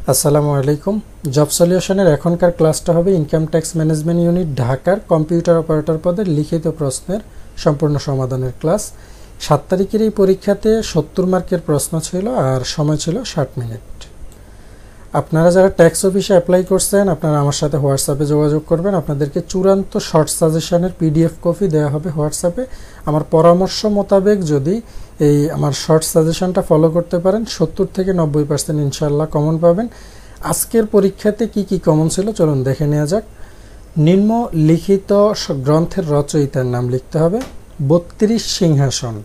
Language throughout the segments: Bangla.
আসসালামু আলাইকুম। জব সলিউশনের এখনকার ক্লাসটা হবে ইনকাম ট্যাক্স ম্যানেজমেন্ট ইউনিট ঢাকার কম্পিউটার অপারেটর পদের লিখিত প্রশ্নের সম্পূর্ণ সমাধানের ক্লাস। 7 তারিখের এই পরীক্ষাতে 70 মার্কের প্রশ্ন ছিল আর সময় ছিল 60 মিনিট। আপনারা যারা ট্যাক্স অফিসে অ্যাপ্লাই করছেন আপনারা আমার সাথে হোয়াটসঅ্যাপে যোগাযোগ করবেন। আপনাদেরকে চূড়ান্ত শর্ট সাজেশনের পিডিএফ কপি দেওয়া হবে হোয়াটসঅ্যাপে। আমার পরামর্শ মোতাবেক যদি এই আমার শর্ট সাজেশনটা ফলো করতে পারেন 70 থেকে 90% ইনশাআল্লাহ কমন পাবেন। আজকের পরীক্ষাতে কি কি কমন ছিল চলুন দেখে নেওয়া যাক। নিম্নলিখিত গ্রন্থের রচয়িতার নাম লিখতে হবে। 32 সিংহাসন,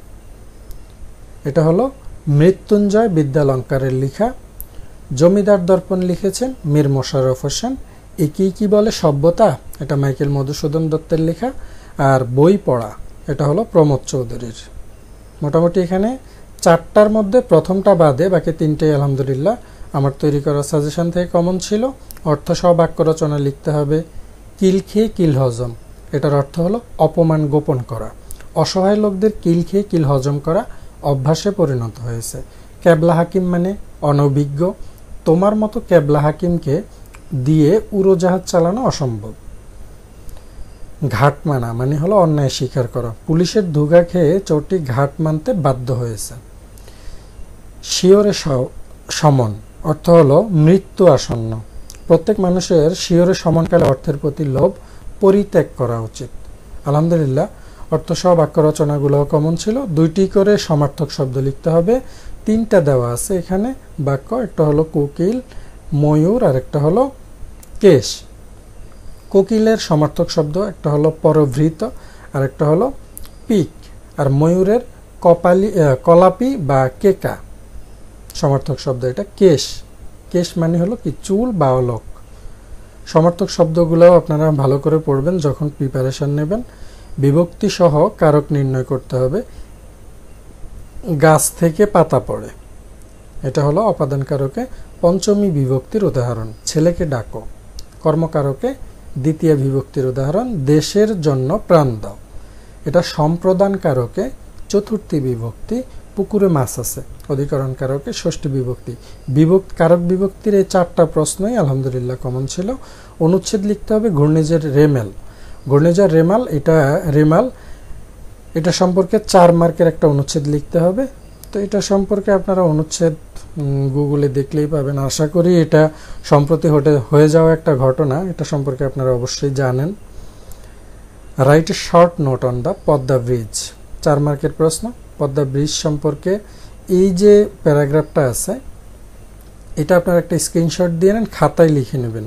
এটা হলো মৃত্যুঞ্জয় বিদ্যালঙ্কারের লেখা। জমিদার দর্পণ লিখেছেন মীর মোশাররফ হোসেন। একেই কি বলে সভ্যতা, এটা মাইকেল মধুসূদন দত্তের লেখা। আর বই পড়া, এটা হলো প্রমোদ চৌধুরীর। মোটামুটি এখানে 4টার মধ্যে প্রথমটা বাদে বাকি 3টাই আলহামদুলিল্লাহ আমার তৈরি করা সাজেশন থেকে কমন ছিল। অর্থ সহ বাক্য রচনা লিখতে হবে। কিল খেয়ে কিল হজম, এটার অর্থ হলো অপমান গোপন করা। অসহায় লোকদের কিল খেয়ে কিল হজম করা অভ্যাসে পরিণত হয়েছে। ক্যাবলা হাকিম মানে অনভিজ্ঞ। তোমার মতো ক্যাবলা হাকিমকে দিয়ে উড়োজাহাজ চালানো অসম্ভব। ঘাট মানা মানে হলো অন্যায় স্বীকার করা। পুলিশের ধুগা খেয়ে চোরটি ঘাট মানতে বাধ্য হয়েছে। শিয়রে সমন অর্থ হলো মৃত্যু আসন্ন। প্রত্যেক মানুষের শিয়রে সমনকালে অর্থের প্রতি লোভ পরিত্যাগ করা উচিত। আলহামদুলিল্লাহ অর্থসহ বাক্য রচনাগুলো কমন ছিল। 2টি করে সমার্থক শব্দ লিখতে হবে। 3টা দেওয়া আছে এখানে বাক্য, একটা হলো কোকিল, ময়ূর আর একটা হলো কেশ। কোকিলের সমার্থক শব্দ একটা হলো পরভৃত আর একটা হলো পিক। আর ময়ূরের কলাপি বা কেকা সমার্থক শব্দ এটা কেশ। কেশ মানে হলো কি চুল বা অলক। সমার্থক শব্দগুলোও আপনারা ভালো করে পড়বেন যখন প্রিপারেশন নেবেন। বিভক্তি সহ কারক নির্ণয় করতে হবে। গাছ থেকে পাতা পড়ে, এটা হলো অপাদান কারকে পঞ্চমী বিভক্তির উদাহরণ। ছেলেকে ডাকো, কর্মকারকে দ্বিতীয় বিভক্তির উদাহরণ। দেশের জন্য প্রাণ দাও, এটা সম্প্রদান কারকে চতুর্থী বিভক্তি। পুকুরে মাছ আছে, অধিকরণ কারকে ষষ্ঠী বিভক্তি। কারক বিভক্তির এই 4টা প্রশ্নই আলহামদুলিল্লাহ কমন ছিল। অনুচ্ছেদ লিখতে হবে ঘূর্ণিঝড় রেমাল। ঘূর্ণিঝড় রেমাল এটা সম্পর্কে 4 মার্কের একটা অনুচ্ছেদ লিখতে হবে। তো এটা সম্পর্কে আপনারা অনুচ্ছেদ গুগলে দেখলেই পাবেন। আশা করি এটা সম্প্রতি হয়ে যাওয়া একটা ঘটনা, এটা সম্পর্কে আপনারা অবশ্যই জানেন। Write a short note on the Padma bridge, 4 মার্কের প্রশ্ন। পদ্মা ব্রিজ সম্পর্কে এই যে প্যারাগ্রাফটা আছে এটা আপনারা একটা স্ক্রিনশট দিয়ে নেন, খাতায় লিখে নেবেন।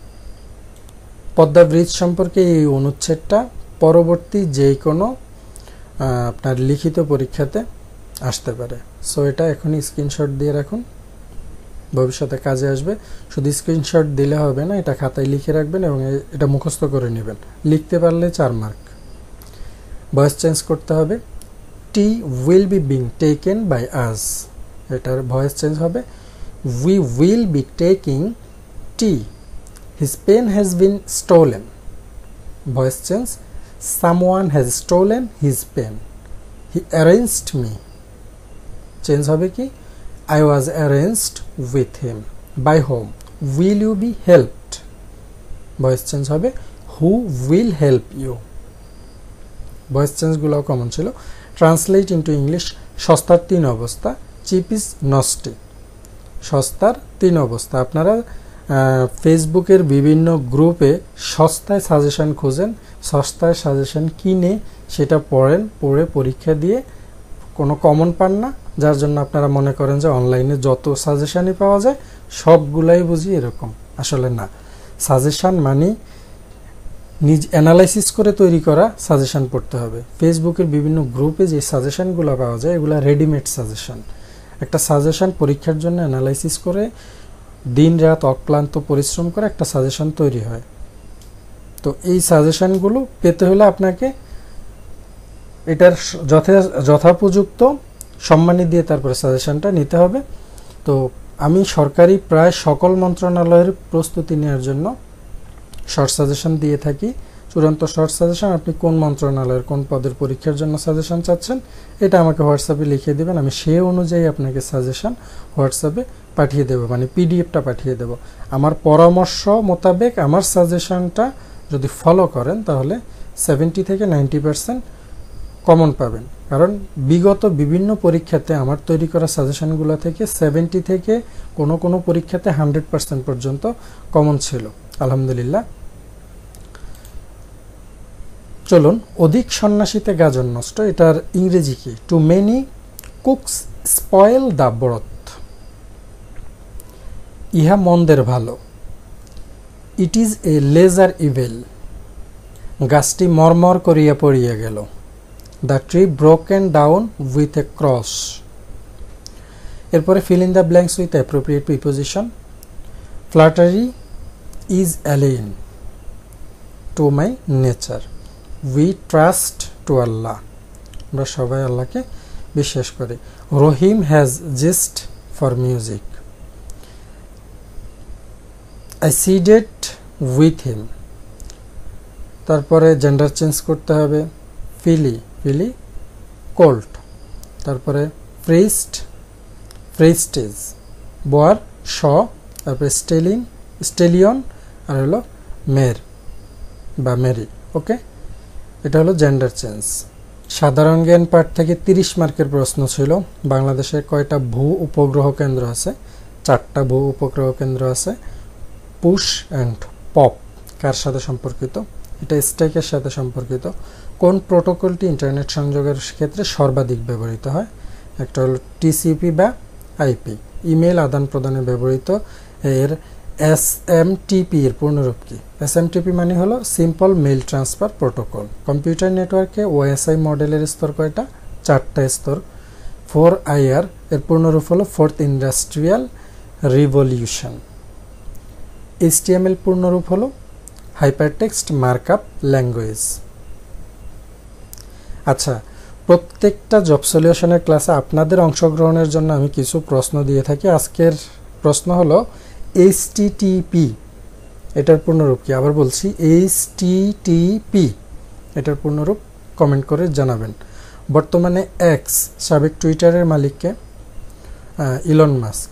পদ্মা ব্রিজ সম্পর্কে এই অনুচ্ছেদটা পরবর্তী যে কোনো আপনার লিখিত পরীক্ষাতে আসতে পারে। সো এটা এখনই স্ক্রিনশট দিয়ে রাখুন, ভবিষ্যতে কাজে আসবে। শুধু স্ক্রিনশট দিলে হবে না, এটা খাতায় লিখে রাখবেন এবং এটা মুখস্থ করে নেবেন। লিখতে পারলে 4 মার্ক। ভয়েস চেঞ্জ করতে হবে। Tea will be being taken by us, এটার ভয়েস চেঞ্জ হবে we will be taking tea. His pen has been stolen, voice change someone has stolen his pen. He arranged me, change হবে কি I was arranged with him. By whom? Will you be helped? Voice change হবে who will help you. Voice change গুলো কমন ছিল। Translate into English. সস্তার 3 অবস্থা, চিপ ইজ নস্টি। সস্তার 3 অবস্থা। আপনারা ফেসবুকের বিভিন্ন গ্রুপে সস্তায় সাজেশন খোঁজেন, সস্তায় সাজেশন কিনে সেটা পড়েন, পড়ে পরীক্ষা দিয়ে কোনো কমন পান না, যার জন্য আপনারা মনে করেন যে অনলাইনে যত সাজেশনই পাওয়া যায় সবগুলাই বুঝি এরকম। আসলে না, সাজেশন মানে নিজ অ্যানালাইসিস করে তৈরি করা সাজেশন পড়তে হবে। ফেসবুকের বিভিন্ন গ্রুপে যে সাজেশনগুলো পাওয়া যায় এগুলো রেডিমেড সাজেশন। একটা সাজেশন পরীক্ষার জন্য অ্যানালাইসিস করে দিন রাত অক্লান্ত পরিশ্রম করে একটা সাজেশন তৈরি হয়। তো এই সাজেশনগুলো পেতে হলে আপনাকে এটার যথোপযুক্ত সম্মানী দিয়ে তারপরে সাজেশনটা নিতে হবে। তো আমি সরকারি প্রায় সকল মন্ত্রণালয়ের প্রস্তুতি নেওয়ার জন্য শর্ট সাজেশন দিয়ে থাকি। চূড়ান্ত শর্ট সাজেশন, আপনি কোন মন্ত্রণালয়ের কোন পদের পরীক্ষার জন্য সাজেশন চাচ্ছেন এটা আমাকে হোয়াটসঅ্যাপে লিখে দেবেন, আমি সেই অনুযায়ী আপনাকে সাজেশন হোয়াটসঅ্যাপে পাঠিয়ে দেব, মানে পিডিএফটা পাঠিয়ে দেব। আমার পরামর্শ মোতাবেক আমার সাজেশনটা যদি ফলো করেন তাহলে 70 থেকে 90% কমন পাবেন। কারণ বিগত বিভিন্ন পরীক্ষাতে আমার তৈরি করা সাজেশনগুলো থেকে 70 থেকে কোনো কোনো পরীক্ষাতে 100% পর্যন্ত কমন ছিল আলহামদুলিল্লাহ। চলুন, অধিক সন্ন্যাসীতে গাজন নষ্ট, এটার ইংরেজি কি? Too many cooks spoil the broth. ইহা মন্দের ভালো। It is a lesser evil. গাছটি মরমর করিয়া পড়িয়া গেল। The tree broken down with a cross. এরপরে fill in the blanks with appropriate preposition. Flattery is alien to my nature. We trust to Allah. আমরা সবাই আল্লাহকে বিশ্বাস করি। Rahim has gist for music. I sided with him. তারপরে জেন্ডার চেঞ্জ করতে হবে। Filly, filly cold. তারপরে ফ্রিস্ট, ফ্রিস্টেজ। বোয়ার শ। তারপরে স্টেলিন, স্টেলিয়ন। আর হলো মের বা মেরি। ওকে, এটা হলো জেন্ডার চেঞ্জ। সাধারণ জ্ঞান পাঠ থেকে 30 মার্কের প্রশ্ন ছিল। বাংলাদেশে কয়টা ভূ উপগ্রহ কেন্দ্র আছে? 4টা ভূ উপগ্রহ কেন্দ্র আছে। পুশ অ্যান্ড পপ কার সাথে সম্পর্কিত? এটা স্ট্যাকের সাথে সম্পর্কিত। কোন প্রোটোকলটি ইন্টারনেট সংযোগের ক্ষেত্রে সর্বাধিক ব্যবহৃত হয়? একটা হলো টিসিপি বা আইপি। ইমেল আদান প্রদানে ব্যবহৃত এর এসএমটিপি এর পূর্ণরূপ কি? এসএমটিপি মানে হলো simple mail transfer protocol. Computer নেটওয়ার্কে ওএসআই মডেলের স্তর কয়টা? 4টা স্তর। 4IR এর পূর্ণরূপ হলো ফোর্থ ইন্ডাস্ট্রিয়াল রিভলিউশন। HTML পূর্ণরূপ হলো হাইপারটেক্সট মার্কআপ ল্যাঙ্গুয়েজ। আচ্ছা, প্রত্যেকটা জব সলিউশনের ক্লাসে আপনাদের অংশগ্রহণের জন্য আমি কিছু প্রশ্ন দিয়ে থাকি। আজকের প্রশ্ন হলো HTTP এটার পূর্ণরূপ কি? আবার বলছি, HTTP এটার পূর্ণরূপ কমেন্ট করে জানাবেন। বর্তমানে এক্স সাবেক টুইটারের মালিককে? Elon Musk.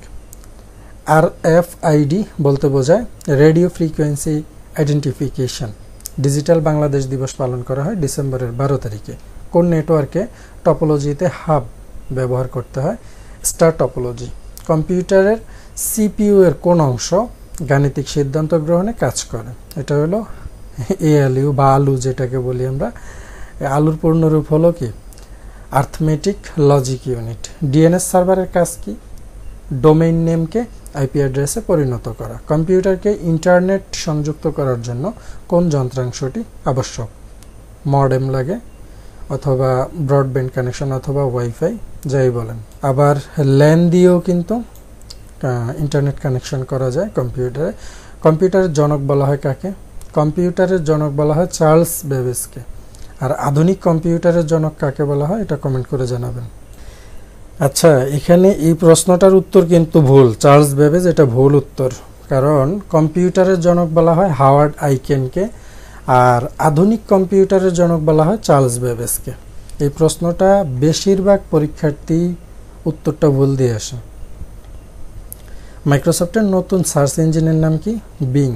RFID বলতে বোঝায় radio frequency identification. Digital Bangladesh দিবস পালন করা হয় ডিসেম্বরের 12 তারিখে। কোন নেটওয়ার্কে টপোলজিতে হাব ব্যবহার করতে হয়? Star topology. কম্পিউটারের CPU এর কোন অংশ গাণিতিক সিদ্ধান্ত গ্রহণে কাজ করে? এটা হলো ALU বা আলু যেটাকে বলি আমরা। আলুর পূর্ণরূপ হলো কি? Arithmetic logic unit. DNS সার্ভারের কাজ কি? ডোমেইন নেমকে IP অ্যাড্রেসে পরিণত করা। কম্পিউটারকে ইন্টারনেট সংযুক্ত করার জন্য কোন যন্ত্রাংশটি আবশ্যক? মডেম লাগে, অথবা ব্রডব্যান্ড কানেকশন, অথবা ওয়াইফাই, যাই বলেন। আবার ল্যান দিয়েও কিন্তু ইন্টারনেট কানেকশন করা যায় কম্পিউটারে। কম্পিউটারের জনক বলা হয় কাকে? কম্পিউটারের জনক বলা হয় চার্লস বেবেজকে। আর আধুনিক কম্পিউটারের জনক কাকে বলা হয়? এটা কমেন্ট করে জানাবেন। আচ্ছা, এখানে এই প্রশ্নটার উত্তর কিন্তু ভুল। চার্লস বেবেজ এটা ভুল উত্তর। কারণ কম্পিউটারের জনক বলা হয় হাওয়ার্ড আইকেনকে, আর আধুনিক কম্পিউটারের জনক বলা হয় চার্লস বেবেজকে। এই প্রশ্নটা বেশিরভাগ পরীক্ষার্থী উত্তরটা ভুল দিয়ে আসে। মাইক্রোসফটের নতুন সার্চ ইঞ্জিনের নাম কি? বিং।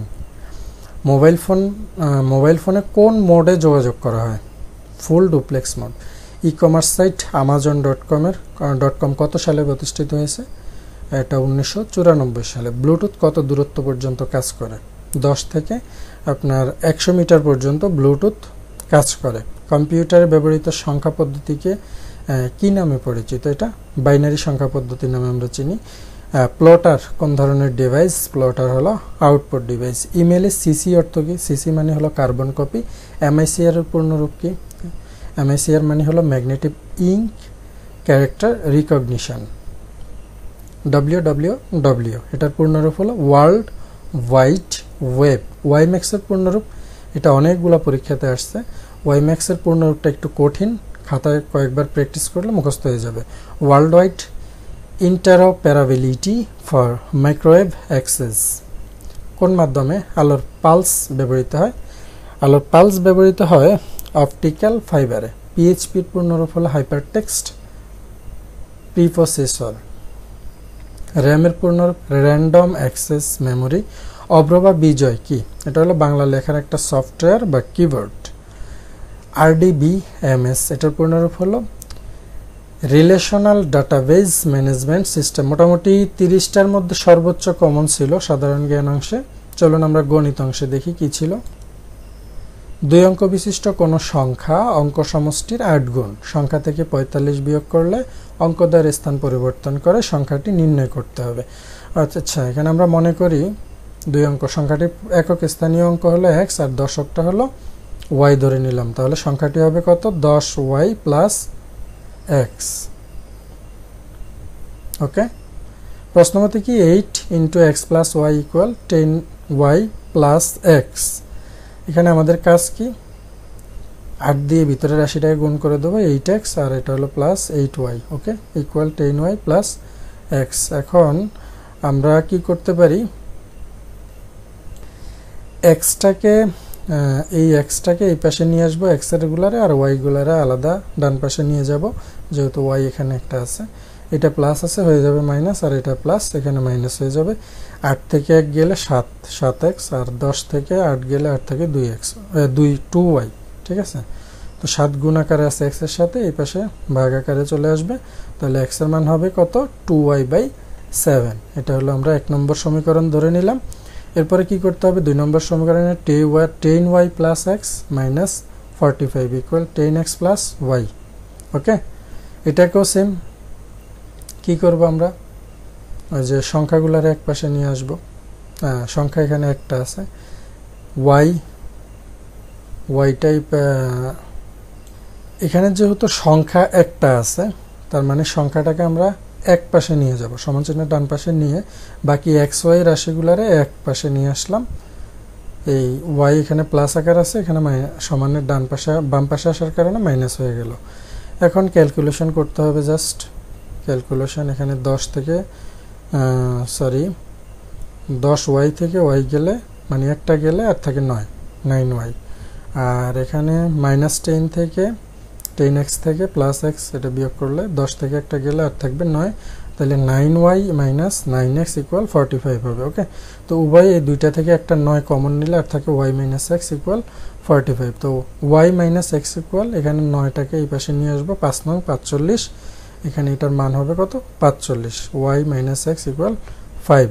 মোবাইল ফোনে কোন মোডে যোগাযোগ করা হয়? Full duplex mode. E commerce site Amazon.com কত সালে প্রতিষ্ঠিত হয়েছে? এটা 1994 সালে। ব্লুটুথ কত দূরত্ব পর্যন্ত কাজ করে? 10 থেকে আপনার 100 মিটার পর্যন্ত ব্লুটুথ কাজ করে। কম্পিউটারে ব্যবহৃত সংখ্যা পদ্ধতিকে কি নামে পরিচিত? এটা বাইনারি সংখ্যা পদ্ধতি নামে আমরা চিনি। প্লটার কোন ধরনের ডিভাইস? প্লটার হলো আউটপুট ডিভাইস। ইমেলে সিসি অর্থ কি? সিসি মানে হলো কার্বন কপি। MICR এর পূর্ণরূপ কি? MICR মানে হলো magnetic ink character recognition. WWW এটার পূর্ণরূপ হলো ওয়ার্ল্ড ওয়াইড ওয়েব। ওয়াইম্যাক্স এর পূর্ণরূপ? এটা অনেকগুলো পরীক্ষাতে আসছে। ওয়াইম্যাক্স এর পূর্ণরূপটা একটু কঠিন, খাতায় কয়েকবার প্র্যাকটিস করলে মুখস্থ হয়ে যাবে। World wide interoperability for microwave access. কোন মাধ্যমে আলোর পালস ব্যবহৃত হয়? আলোর পালস ব্যবহৃত হয় অপটিক্যাল ফাইবারে। PHP এর পূর্ণরূপ হলো হাইপারটেক্সট প্রিপ্রসেসর। র্যামের পূর্ণরূপ র্যান্ডম অ্যাক্সেস মেমোরি। অভ্র বা বিজয় কি? এটা হলো বাংলা লেখার একটা সফটওয়্যার বা কিবোর্ড। RDBMS এটার পূর্ণরূপ হলো রিলেশনাল ডাটাবেজ ম্যানেজমেন্ট সিস্টেম। মোটামুটি 30টার মধ্যে সর্বোচ্চ কমন ছিল সাধারণ জ্ঞান অংশে। চলুন আমরা গণিত অংশে দেখি কি ছিল। 2 অঙ্ক বিশিষ্ট কোনো সংখ্যা অঙ্ক সমষ্টির 8 গুণ। সংখ্যা থেকে 45 বিয়োগ করলে অঙ্ক দ্বয়ের স্থান পরিবর্তন করে সংখ্যাটি নির্ণয় করতে হবে। আচ্ছা, এখানে আমরা মনে করি 2 অঙ্ক সংখ্যাটির একক স্থানীয় অঙ্ক হলো x আর দশকটা হলো y ধরে নিলাম। তাহলে সংখ্যাটি হবে কত? 10y plus x। ওকে, প্রশ্নমতে কি 8 into x plus y equal 10y plus x। এখানে আমাদের কাজ কি? 8 দিয়ে ভিতরে রাশিটাকে গুণ করে দেবো 8x আর এটা হলো plus 8y। Okay, equal 10y plus x। এখন আমরা কি করতে পারি? এই এক্সটাকে এই পাশে নিয়ে আসবো, এক্স এর গুলারে, আর ওয়াই গুলারে আলাদা ডান পাশে নিয়ে যাব, যেহেতু ওয়াই এখানে একটা আছে। এটা প্লাস আছে, হয়ে যাবে মাইনাস, আর এটা প্লাস, এখানে মাইনাস হয়ে যাবে। 8 থেকে 1 গেলে 7x, আর 10 থেকে 8 গেলে 8 থেকে 2y। ঠিক আছে, তো 7 গুণ আকারে আছে এক্স এর সাথে, এই পাশে ভাগ আকারে চলে আসবে। তাহলে এক্স এর মান হবে কত? 2y/7। এটা হলো আমরা 1 নম্বর সমীকরণ ধরে নিলাম। এরপরে কি করতে হবে? 2 নম্বর সমীকরণে 10y plus x minus 45 equal 10x plus y. Okay, এটাকেও সেম কি করব আমরা? ওই যে সংখ্যাগুলোর এক পাশে নিয়ে আসব। সংখ্যা এখানে একটা আছে, ওয়াইটাই এখানে যেহেতু সংখ্যা একটা আছে, তার মানে সংখ্যাটাকে আমরা এক পাশে নিয়ে যাব, সমান চিহ্ন ডান পাশে নিয়ে বাকি এক্স ওয়াই রাশিগুলারে এক পাশে নিয়ে আসলাম। এই ওয়াই এখানে প্লাস আকার আছে, এখানে সমানের ডান পাশে বাম পাশে আসার কারণে মাইনাস হয়ে গেল। এখন ক্যালকুলেশন করতে হবে, জাস্ট ক্যালকুলেশন। এখানে 10y থেকে ওয়াই গেলে, মানে একটা গেলে আর থাকে 9y। আর এখানে -10 থেকে 10x থেকে প্লাস x, এটা বিয়োগ করলে 10 থেকে একটা গেলে আর থাকবে 9, তাহলে 9y মাইনাস 9x ইকুয়াল 45 হবে। ওকে, তো উভয় এই দুইটা থেকে একটা 9 কমন নিলে আর থাকে y মাইনাস x ইকুয়াল 45। তো y মাইনাস x ইকুয়াল, এখানে 9টাকে এই পাশে নিয়ে আসবো, 5 9 45, এখানে এটার মান হবে কত? 45। y minus x equal 5।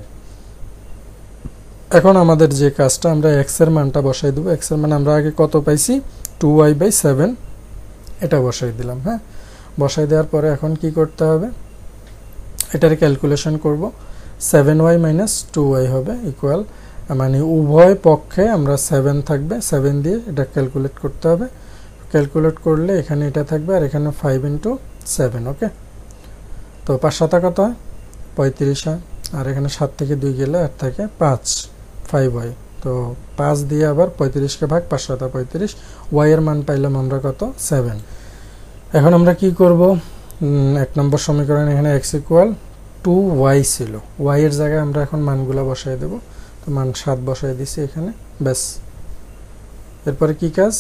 এখন আমাদের যে কাজটা, আমরা x এর মানটা বসাই দেবো। x এর মান আমরা আগে কত পাইছি? 2y/7, এটা বসাই দিলাম। হ্যাঁ, বসাই দেওয়ার পরে এখন কি করতে হবে? এটার ক্যালকুলেশন করব। 7y মাইনাস 2y হবে ইকুয়াল, মানে উভয় পক্ষে আমরা 7 থাকবে, 7 দিয়ে এটা ক্যালকুলেট করতে হবে। ক্যালকুলেট করলে এখানে এটা থাকবে, আর এখানে 5 ইন্টু 7। ওকে, তো 5 7 কত হয়? 35 হয়, আর এখানে 7 থেকে 2 গেলে আর থাকে 5y। তো 5 দিয়ে আবার 35কে ভাগ, 5 7 35, y এর মান পাইলাম আমরা কত? 7। এখন আমরা কি করব? 1 নম্বর সমীকরণ, এখানে x ইকুয়াল 2y ছিল, y এর জায়গায় আমরা এখন মানগুলো বসাই দেব। তো মান 7 বসাই দিছি এখানে, ব্যাস। এরপরে কি কাজ?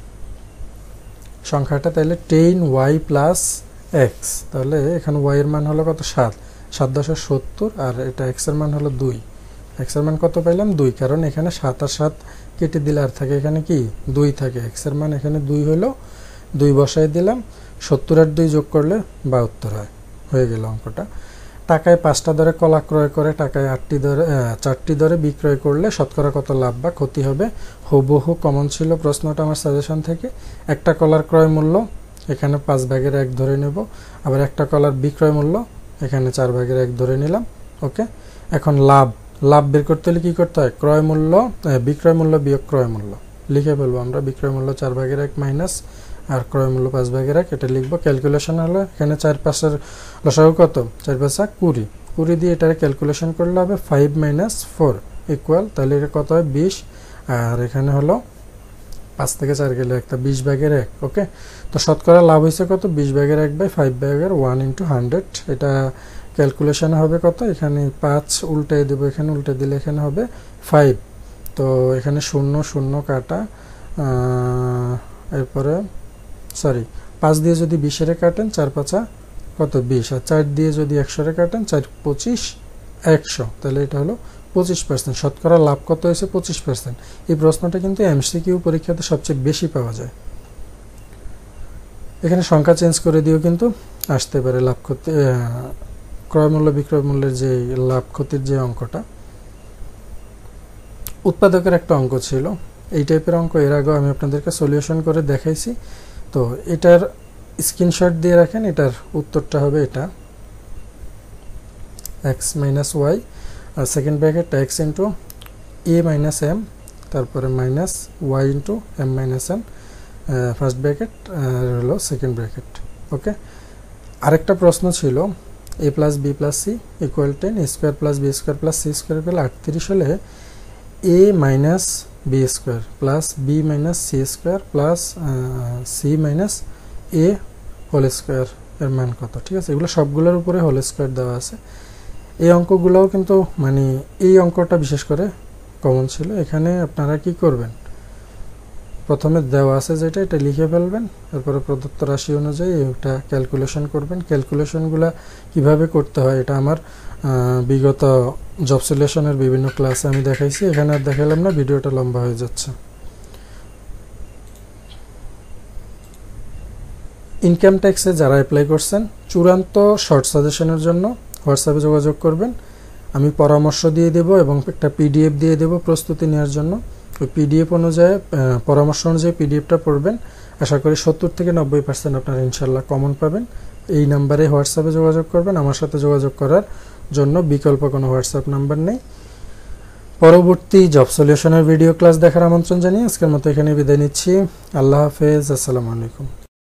সংখ্যাটা তাহলে 10y প্লাস x, তাহলে এখানে y এর মান হলো কত? 7, 7 × 10 = 70, আর এটা x এর মান হলো 2। x এর মান কত পাইলাম? 2, কারণ এখানে 7 আর 7 কেটে দিলে আর থাকে এখানে কি? 2 থাকে। x এর মান এখানে 2 হলো, 2 বসাই দিলাম। 70 আর 2 যোগ করলে 72 হয়, হয়ে গেল অঙ্কটা। টাকায় 5টা দরে কলা ক্রয় করে টাকায় 4টি দরে বিক্রয় করলে শতকরা কত লাভ বা ক্ষতি হবে? হুবহু কমন ছিল প্রশ্নটা আমার সাজেশন থেকে। একটা কলার ক্রয় মূল্য এখানে 5/1 ধরে নেব, আবার একটা কলার বিক্রয় মূল্য এখানে 4/1 ধরে নিলাম। ওকে, এখন লাভ বের করতে হলে কি করতে হয়? বিক্রয় মূল্য বিয়োগ ক্রয় মূল্য লিখে ফেলবো আমরা। বিক্রয় মূল্য 4/1 মাইনাস, আর ক্রয় মূল্য 5/1, এটা লিখবো। ক্যালকুলেশন হলো এখানে 4 5 এর লসাগু কত? 4 5 20, 20 দিয়ে এটা ক্যালকুলেশন করলে হবে 5 - 4 ইকুয়াল, তাহলে এটা কত হয়? 20। আর এখানে হলো 5 থেকে 4 গেলে একটা 20/1। ওকে, তো শতকরা লাভ হয়েছে কত? 20/1/5/1 × 100। এটা ক্যালকুলেশনে হবে কত? এখানে 5 উল্টে দেবো, এখানে উল্টে দিলে এখানে হবে 5। তো এখানে 0 0 কাটা, এরপরে 5 দিয়ে যদি 20 কাটেন, 4 5 কত? 20, আর 4 দিয়ে যদি 100 কাটেন, 4 25 100, তাহলে এটা হলো 25%। শতকরা লাভ কত হয়েছে? 25%। এই প্রশ্নটা কিন্তু এমসিকিউ পরীক্ষাতে সবচেয়ে বেশি পাওয়া যায়। এখানে সংখ্যা চেঞ্জ করে দিয়েও কিন্তু আসতে পারে লাভ ক্ষতি, ক্রয় মূল্য বিক্রয় মূল্যের যে লাভ ক্ষতির যে অঙ্কটা, উৎপাদকের একটা অঙ্ক ছিল। এই টাইপের অঙ্ক এর আগেও আমি আপনাদেরকে সলিউশন করে দেখাইছি। তো এটার স্ক্রিনশট দিয়ে রাখেন। এটার উত্তরটা হবে এটা, x মাইনাস ওয়াই আর second bracket x into a minus m, তারপরে minus y into m minus n, first bracket আর হলো সেকেন্ড ব্র্যাকেট। ওকে, আরেকটা প্রশ্ন ছিল a plus b plus c equal 10, a square plus b square plus c square equal 38 হলে a minus b square plus b minus c square plus c minus a whole square এর মান কত? ঠিক আছে, এগুলো সবগুলোর উপরে হোল স্কোয়ার দেওয়া আছে। এই অঙ্কগুলোও কিন্তু মানে এই অঙ্কটা বিশেষ করে কমন ছিল। এখানে আপনারা কি করবেন, প্রথমে দেওয়া আছে যেটা, এটা লিখে ফেলবেন, তারপরে প্রদত্ত রাশি অনুযায়ী এটা ক্যালকুলেশন করবেন। ক্যালকুলেশনগুলো কিভাবে করতে হয় এটা আমার বিগত জব সলিউশনের বিভিন্ন ক্লাসে আমি দেখাইছি, এখানে আর দেখালাম না, ভিডিওটা লম্বা হয়ে যাচ্ছে। ইনকাম ট্যাক্সে যারা অ্যাপ্লাই করছেন, চূড়ান্ত শর্ট সাজেশনের জন্য হোয়াটসঅ্যাপে যোগাযোগ করবেন। আমি পরামর্শ দিয়ে দেব এবং একটা পিডিএফ দিয়ে দেব প্রস্তুতি নেওয়ার জন্য। ওই পিডিএফ অনুযায়ী, পরামর্শ অনুযায়ী পিডিএফটা পড়বেন। আশা করি 70 থেকে 90% আপনারা ইনশাল্লাহ কমন পাবেন। এই নাম্বারে হোয়াটসঅ্যাপে যোগাযোগ করবেন। আমার সাথে যোগাযোগ করার জন্য বিকল্প কোনো হোয়াটসঅ্যাপ নাম্বার নেই। পরবর্তী জব সলিউশনের ভিডিও ক্লাস দেখার আমন্ত্রণ জানিয়ে আজকের মতো এখানে বিদায় নিচ্ছি। আল্লাহ হাফেজ, আসসালামু আলাইকুম।